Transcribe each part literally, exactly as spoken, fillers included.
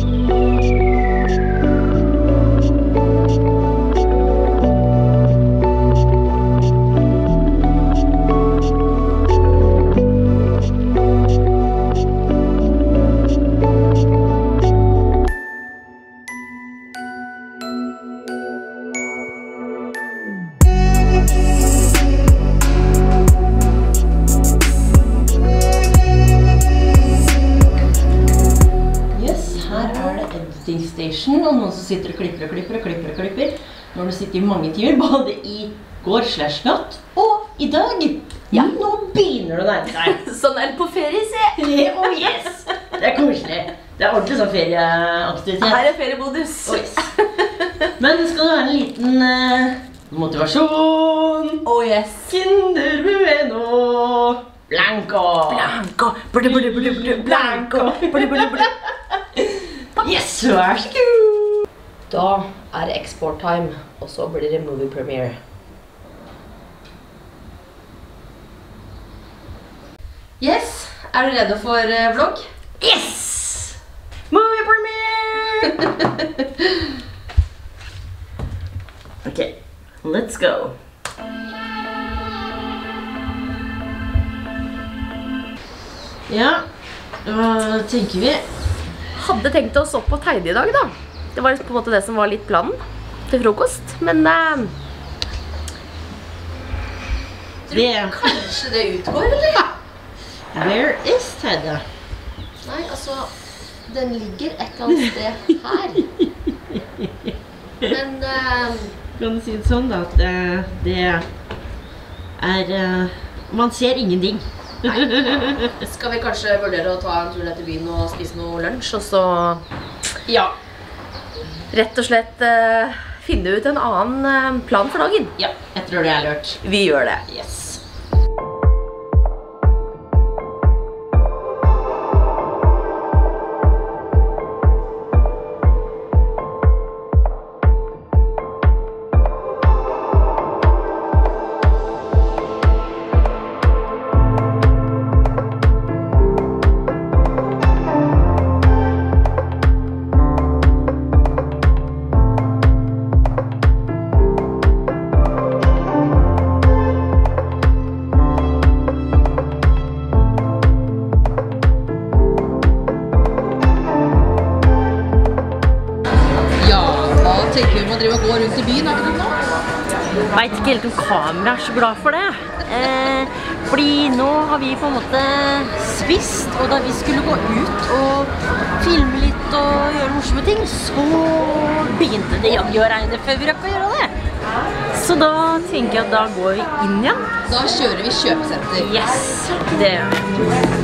Station, og noen som sitter og klipper og klipper og klipper og klipper når du sitter i mange timer, både i går slash natt og i dag. Ja, nå begynner du å nærme deg. Sånn er det på ferie, se! Oh yes! Det er koselig. Det er ordentlig sånn ferieaktivitet. Her er feriemodus. Oh yes. Men det skal være en liten uh, motivasjon. Oh yes. Kinder Bueno. Blanco. Blanco. Burde, burde, burde, burde. Blanco. Burde, burde, burde. Yes, vær så god! Da er det export time, og så blir det movie premiere. Yes, er du redde for uh, vlogg? Yes! Movie premiere! Ok, let's go. Ja, hva tenker vi? Hadde tenkt oss opp på Teide i dag da. Det var på en måte det som var litt planen til frokost, men uh, det... kanskje det utgår, eller? Where is Teide? Nei, altså, den ligger et eller annet sted her. Men uh, kan du si det sånn da, at uh, det er, uh, man ser ingenting. skal vi kanskje vurdere å ta en tur ned til byen og spise noe lunsj, og så ja, rett og slett uh, finne ut en annen uh, plan for dagen. Ja, jeg tror det er lurt. Vi gjør det. Yes. Tenker vi må drive og gå rundt i byen akkurat nå? Jeg vet ikke helt om kamera er så glad for det. Eh, fordi nå har vi på en måte spist, og da vi skulle gå ut og filme litt og gjøre morsomme ting, så begynte det jaggu å regne før vi rakk å gjøre det. Så da tenker jeg at da går vi inn igjen. Da kjører vi kjøpesenter. Yes, det gjør vi.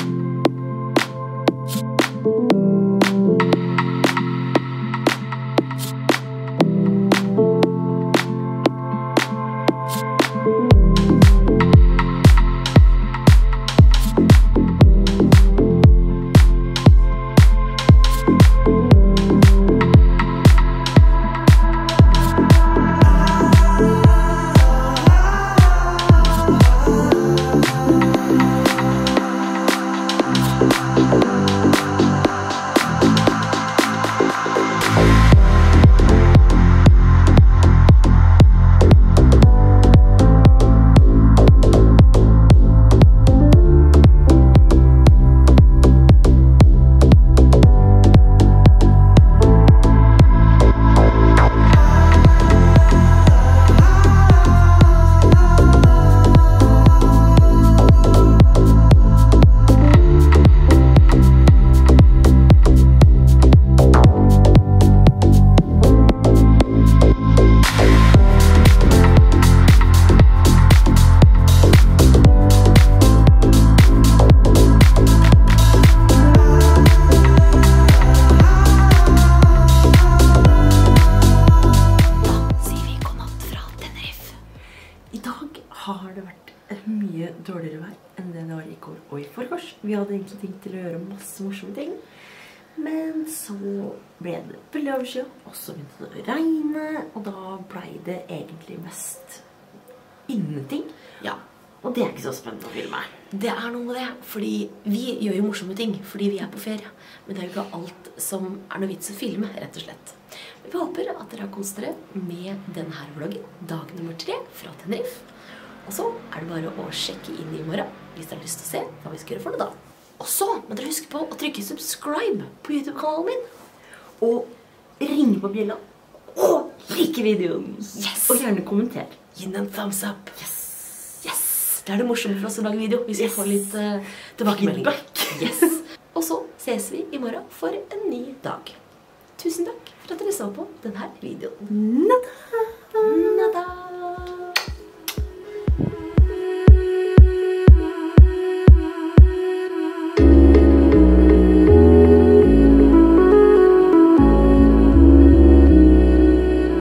Dårligere vær enn det det var i går og i forgårs. Vi hadde egentlig tenkt til å gjøre masse morsomme ting, men så ble det veldig overskyet, og så begynte det å regne, og da ble det egentlig mest inneting. Ja. Og det er ikke så spennende å filme. det er noe med det, fordi vi gjør jo morsomme ting, fordi vi er på ferie. Men det er jo ikke alt som er noe vits å filme, rett og slett. Vi håper at dere har kost dere med denne vloggen, dag nummer tre fra Tenerife. Og så er det bare å sjekke inn i morgen, hvis dere har lyst til å se hva vi skal gjøre for det da. Og så må dere huske på å trykke subscribe på YouTube-kanalen min, og ringe på bjella, og like videoen. Yes! Og gjerne kommenter. Gi den en thumbs up. Yes! Yes! Det er det morsomme for oss å lage video, hvis vi får litt uh, tilbakemeldinger. Yes! Og så ses vi i morgen for en ny dag. Tusen takk for at dere så på denne videoen. Nada!